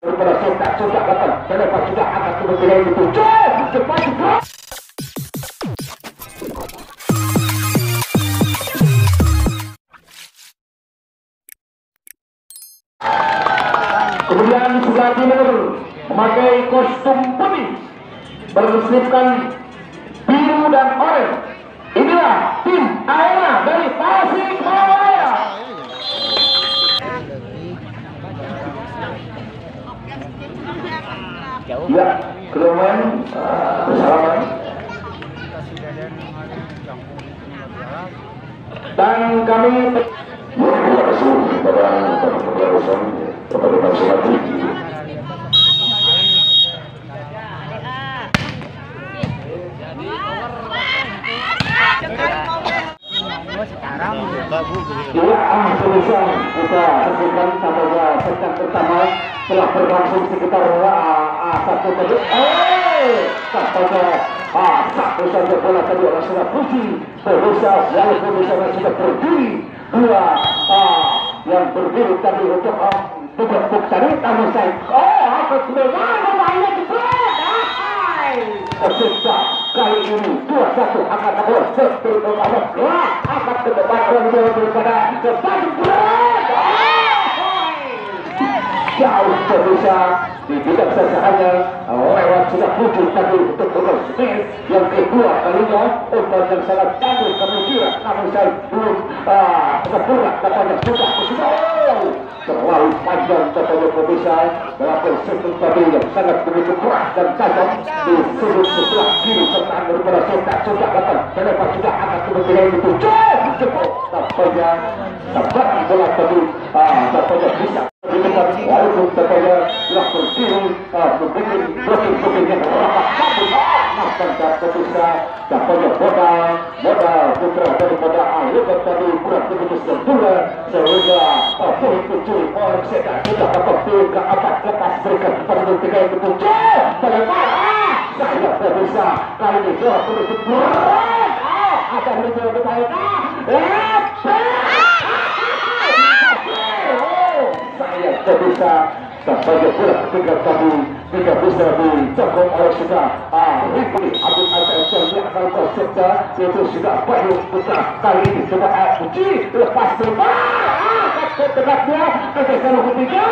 daripada Seta sudah datang dan lepas sudah akan kemudian itu cepat juga. Kemudian di sebelah timur memakai kostum putih berselipkan biru dan oranye. Inilah tim Arema dari Tasikmalaya. Ya, keluarga bersalaman. Dan kami terima kasih kepada pengurusan kepada masyarakat. Sekarang kita saksikan sampainya pekan pertama telah berlangsung sekitar satu menit. Sampainya satu saja bola tadi oleh sudah puji berusaha walaupun misalnya sudah berdiri dua yang berdiri tadi untuk tebak tadi namun saya apa sebenarnya mainnya tersisa kali ini 2-1 akan bola seperti pertama akan ke depan daripada depan jauh terbisa di bidang sasarannya lewat sudah muncul tadi untuk Google Smith yang kedua kalinya umpan yang sangat cantik kemudian namun saya belum sempurna katanya sudah terlalu panjang katanya pemirsa melakukan sentuh tadi yang sangat begitu keras dan tajam di sudut sebelah kiri serta daripada Seta sudah datang dan lepas sudah akan kemudian itu cepat tampaknya bola tadi tampaknya bisa walaupun tampaknya telah berdiri membuat blocking yang rapat namun tak bisa tampaknya modal putra daripada Alibet tadi kurang begitu sempurna sehingga poin tujuh orang Seta sudah dapat ke atas lepas berikan kepada tiga yang tujuh bagaimana saya berusaha kali ini bola menuju berat ada menuju berbaik saya berusaha sebagai bola ketiga tadi tidak bisa dicokok oleh sudah Rifli Abdul Aziz yang akan berserta itu sudah banyak putra kali ini coba uji lepas terbang tegaknya kesesaran ketiga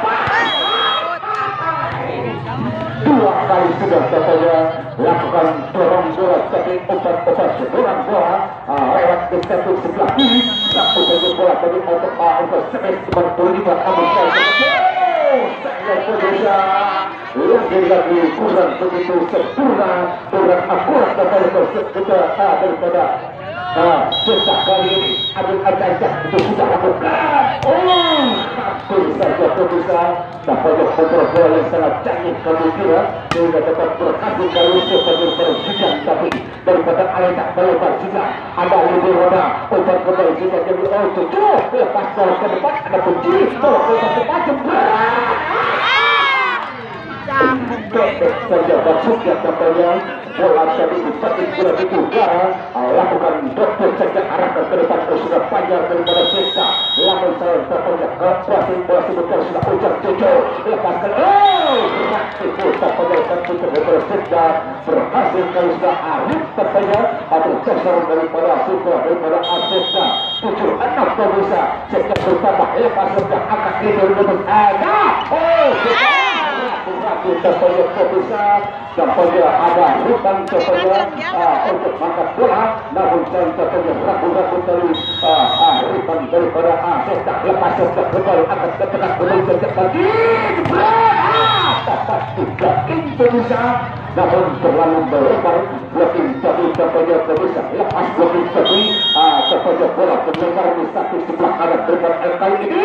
dua kali sudah katanya lakukan dorong bola tapi obat sedorong bola lewat ke satu sebelah kiri satu saja bola tadi untuk semes berlima namun saya berusaha lagi kurang begitu sempurna kurang akurat daripada Seta kali ini Abdul Aziz itu sudah lakukan hampir saja berusaha tampaknya kontrol bola yang sangat canggih kemudian sehingga dapat berhasil kali sebagai persidangan tapi daripada Alenda melebar juga ada lebih roda obat kembali juga jadi tujuh lepas bola ke depan ada kunci bola ke depan saja maksudnya katanya bola tadi dipetik bola itu udara lakukan dokter saja arahkan ke depan sudah panjang daripada Seta lakukan saya katanya berhasil bola sebentar sudah ujar jauh lepaskan berat itu katanya kan putar daripada Seta berhasil kalau sudah Arif katanya atau terserang daripada Seta 7-6 pemirsa Seta bertambah lepas sudah akan itu ada tampaknya pemirsa tampaknya ada hutang tampaknya untuk makan bola namun saya tampaknya ragu-ragu dari hutang daripada Seta lepas Seta kembali akan ke tengah kembali ke lagi dapat tiga pemirsa namun terlalu melebar blocking tadi tampaknya pemirsa lepas blocking tadi tampaknya bola terlebar di satu sebelah kanan daripada kali ini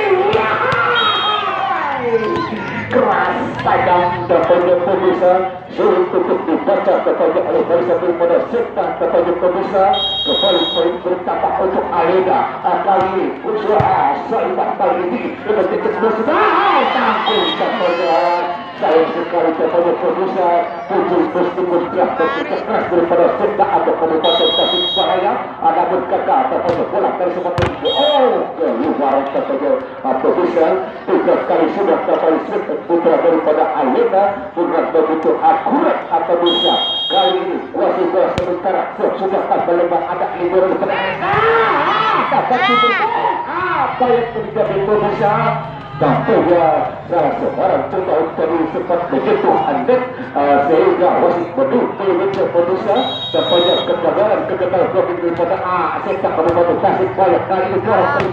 keras tajam tampaknya pemirsa sulit untuk dibaca tampaknya oleh barisan daripada Seta tampaknya pemirsa kembali poin bertambah untuk Alenda kali ini usaha Saibah kali ini dengan titik sudah tanggung tampaknya saya sayang sekali kepada produser Puji meskipun telah bekerja keras daripada Senda atau Kabupaten Tasikmalaya, namun kakak kepada bola dari seperti itu. Keluar kepada produser 3 kali sudah kepada Senda putra daripada Alena, bukan begitu akurat atau bisa. Kali ini wasit bola sementara sudah tak melembang ada libur daripada dapat dibentuk apa yang terjadi produser. Tampaknya salah seorang pemain tadi sempat begitu handek sehingga wasit betul-betul produser tampaknya kegagalan profit daripada Aseta Kabupaten Tasikmalaya kali ini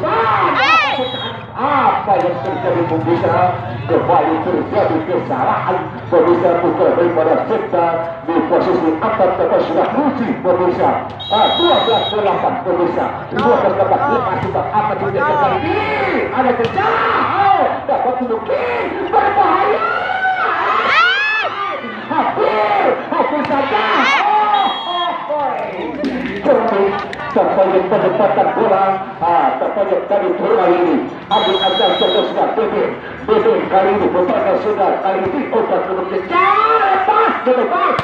apa yang terjadi produser, kembali terjadi kesalahan produser putra daripada Seta di posisi atas tepat sudah Puji produser 12-8 produser 12-8 lepas sebab apa tidak kali ini ada kerja dapat mungkin berbahaya hampir saja tampaknya penempatan bola tampaknya tadi bola ini ambil asal sudah Bebe kali ini bertanya sudah kali ini obat kemudian lepas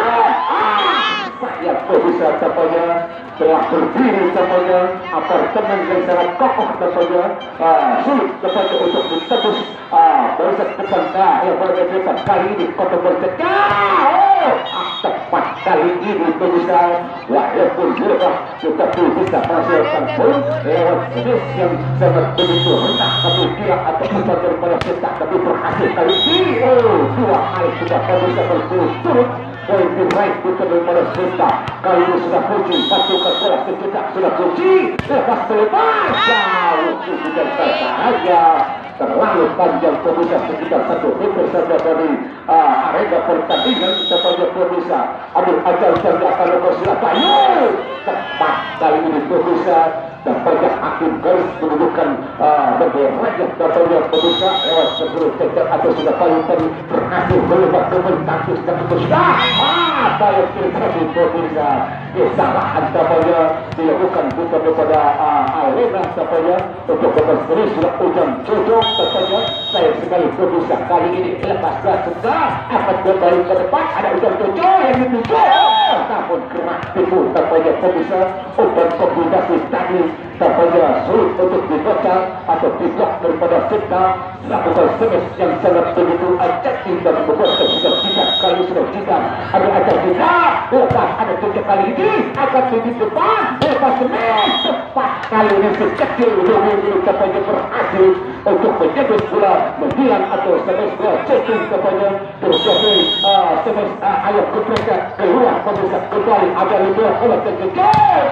saya bisa tampaknya telah berdiri tampaknya apartemen yang sangat kokoh tampaknya sulit tampaknya untuk ditembus barisan depan yang berdepan kali ini kota bercecah tepat kali ini bisa walaupun lepas tetapi bisa menghasilkan poin lewat jenis yang sangat begitu rendah tapi kira atau pusat daripada Seta tapi berhasil kali ini 2 kali sudah bisa berturut-turut poin diraih putar daripada Seta kali ini sudah Puji satu ke bola sejenak sudah Puji lepas terlepas jauh sudah saja terlalu panjang pemirsa sekitar 1 meter saja dari arena pertandingan sepanjang pemirsa ambil ajar saja akan lepas silakan tepat kali ini pemirsa tampaknya hakim garis menunjukkan berderajat tampaknya pemirsa lewat sebelum cecak atau sudah paling tadi berhasil melebat kementakis dan sudah apa yang terjadi pemirsa kesalahan tampaknya dilakukan bukan daripada arena tampaknya untuk berseris sudah ujung cocok tampaknya saya sekali pemirsa kali ini lepas sudah akan kembali ke depan ada ujung cocok yang dituju namun keras tipu tampaknya pemirsa open kombinasi tadi tampaknya sulit untuk dibaca atau diblok daripada Seta melakukan semes yang sangat begitu efektif dan membuat sudah 3 kali sudah jika ada ajar kita lepas ada 3 kali ini akan di depan lepas semes tepat kali ini sekecil ini tampaknya berhasil untuk menjadi bola mendilang atau semes bola ceking tampaknya terjadi semes ayat kepreka keluar pemirsa kembali ada libur oleh terkejut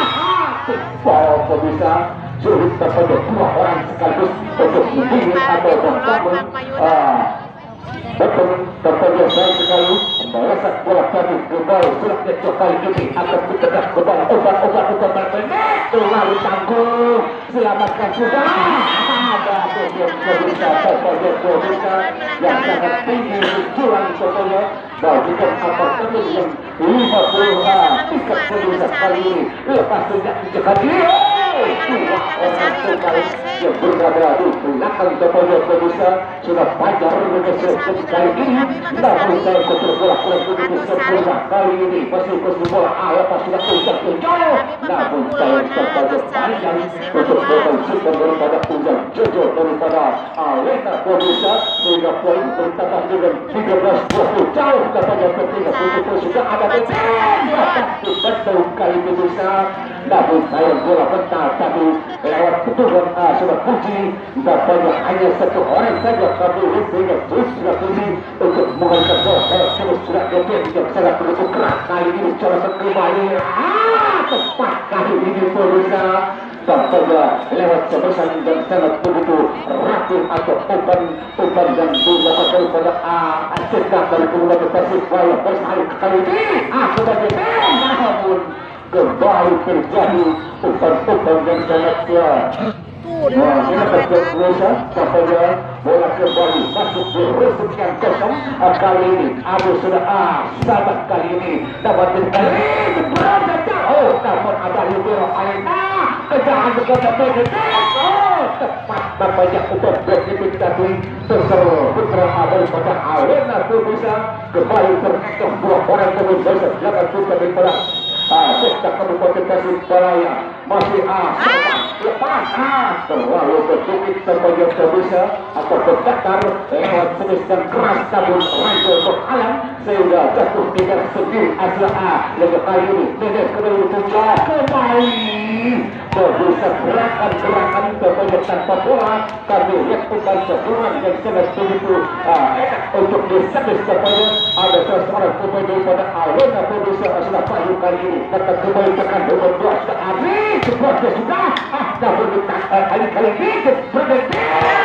pemirsa sulit terpada 2 orang sekaligus untuk mendingin atau membangun betul terpada saya sekali membalaskan bola tadi kembali suratnya kali ini akan bergerak kembali obat-obat terlalu tangguh selamatkan sudah ada pemirsa yang sangat tinggi curang contohnya bagikan apartemen yang 50 tiket pemirsa kali ini lepas sejak kali orang terbaik yang berada di belakang contohnya pemirsa sudah pajar mengeser kali ini namun saya bola kurang begitu sempurna kali ini masih bola lepas sudah jauh namun saya terbaik panjang untuk membersihkan daripada ujung jojo daripada Alena pemirsa sehingga poin bertambah dengan 13-20 jauh katanya ketika begitu sudah ada betul kali pemirsa namun saya bola mental tadi lewat keturunan sudah Puji dapatnya hanya 1 orang saja tapi sehingga sudah Puji untuk mengalihkan bola terus sudah DP yang sangat begitu keras kali ini coba kembali tepat kali ini pemirsa tampaknya lewat sebesan dan sangat begitu rapi atau umpan yang dilakukan daripada Aseta dari Kabupaten Tasikmalaya bersalin kali ini sebagai namun kembali terjadi umpan yang sangat ini terjadi tampaknya bola kembali masuk di rusuk yang kosong kali ini Abu sudah sahabat kali ini dapat kali ini berada jauh namun ada libero Alena kejahan berkata tepat banyak untuk berhitung tadi terseru putra daripada Alena Tubusa kembali terhitung dua orang pemain besar belakang putra daripada Sekta Kabupaten Tasikmalaya masih lepas terlalu bertukik terbanyak terbisa atau berdatar lewat jenis dan keras tabung Raja Alam sehingga jatuh tinggal sendiri asal yang kali ini nenek kembali punya kembali berusaha gerakan terbanyak tanpa bola kami lihat bukan sebuah yang sangat begitu enak untuk diservis terbanyak ada seorang pemain daripada Alena Tubusa asal Payu kali ini kata kembali tekan nomor 2 Ari seperti sudah namun kali ini berhenti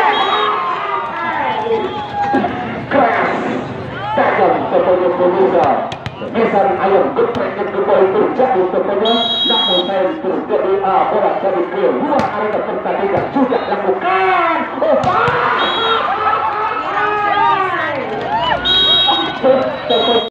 keras tajam sebagai pemirsa semisal ayam geprek yang kembali terjadi sebenarnya namun saya terjadi bola dari keluar area pertandingan sudah lakukan